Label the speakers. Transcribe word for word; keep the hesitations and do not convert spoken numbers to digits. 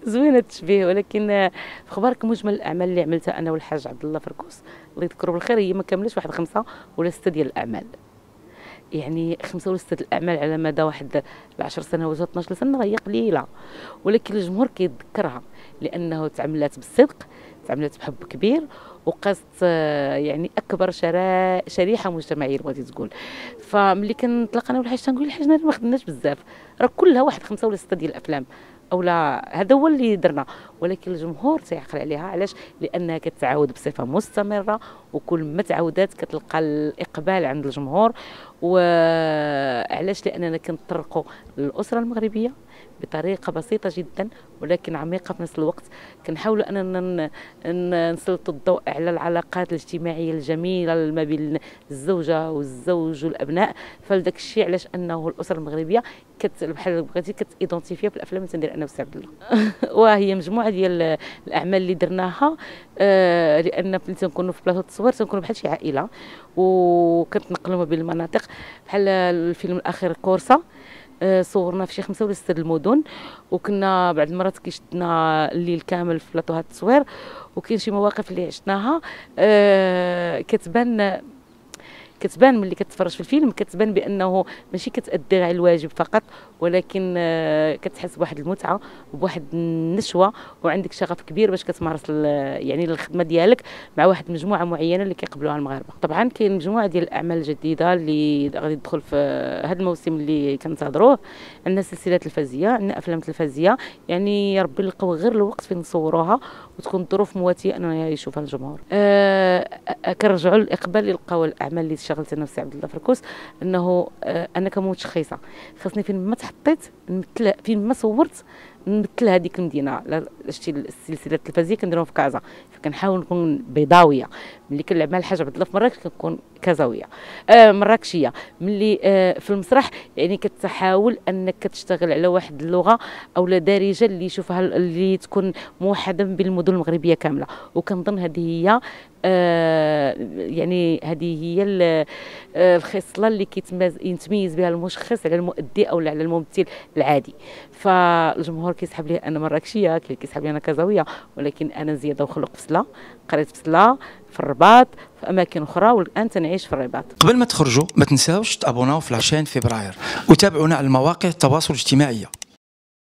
Speaker 1: زوين التشبيه، ولكن في اخبارك مجمل الاعمال اللي عملتها انا والحاج عبد الله فركوس الله يذكره بالخير هي ما كاملاش واحد خمسه ولا سته ديال الاعمال. يعني خمسه ولا سته الاعمال على مدى واحد العشر سنوات ولا اثناش سنه هي قليله، ولكن الجمهور كيتذكرها لانه تعملات بالصدق، تعملات بحب كبير، وقصت يعني اكبر شريحه مجتمعيه بغيتي تقول. فملي كنطلق انا والحاج تنقول الحاج ما خدناش بزاف، راه كلها واحد خمسه ولا سته ديال الافلام او لا، هذا هو اللي درنا، ولكن الجمهور تيعقل عليها. علاش؟ لانها كتعاود بصفه مستمره، وكل ما تعاودات كتلقى الاقبال عند الجمهور. وعلاش؟ لاننا كنطرقوا للاسره المغربيه بطريقه بسيطه جدا ولكن عميقه في نفس الوقت. كنحاولوا اننا نسلطوا الضوء على العلاقات الاجتماعيه الجميله ما بين الزوجه والزوج والابناء. فلذاك الشيء علاش انه الاسره المغربيه كت بحال بغيتي كتيدونتيفيا في الافلام اللي تندير انا وسي عبد الله. وهي مجموعه ديال الاعمال اللي درناها، آه لان ملي تنكونوا في بلاصه التصوير تنكونوا بحال شي عائله وكنتنقلوا ما بين المناطق. بحال الفيلم الاخير كورسا صورنا في شي خمسه ولا سته المدن، وكنا بعض المرات كيشدنا الليل كامل في بلاطوهات التصوير، وكاين شي مواقف اللي عشناها آه كتبان كتبان ملي كتفرج في الفيلم كتبان بانه ماشي كتأدي غير الواجب فقط، ولكن كتحس بواحد المتعه وبواحد النشوه وعندك شغف كبير باش كتمارس يعني الخدمه ديالك مع واحد المجموعه معينه اللي كيقبلوها المغاربه. طبعا كاين مجموعه ديال الاعمال الجديده اللي غادي تدخل في هذا الموسم اللي كنتظروه. عندنا سلسلات الفازيه، عندنا افلام تلفزيه، يعني يا ربي نلقاو غير الوقت فين نصوروها وتكون الظروف مواتيه انه يشوفها الجمهور. أه كنرجعوا للاقبال اللي لقاو الاعمال اللي شغلت انا وسي عبد الله فركوس، انه أه انا كمتشخصه خاصني فين ما تحطيت نمثل، فين ما صورت نمثل هذيك المدينه. شتي السلسله التلفزيونيه كنديرهم في كازا، فكنحاول نكون بيضاويه. ملي كنلعب مع الحاج عبد الله في مراكش كنكون كازاويه آه مراكشيه. ملي آه في المسرح يعني كتحاول انك كتشتغل على واحد اللغه او دارجه اللي يشوفها اللي تكون موحده بين المدن المغربيه كامله. وكنظن هذه هي آه يعني هذه هي الخصله اللي كيتميز بها المشخص على المؤدي او على الممثل العادي. فالجمهور كيسحب لي انا مراكشيه، كيسحب لي انا كازاويه، ولكن انا زياده وخلق بسله، قريت بسله في الرباط في اماكن اخرى، والان تنعيش في الرباط.
Speaker 2: قبل ما تخرجوا ما تنساوش تابوناو في لاشين فبراير وتابعونا على المواقع التواصل الاجتماعي.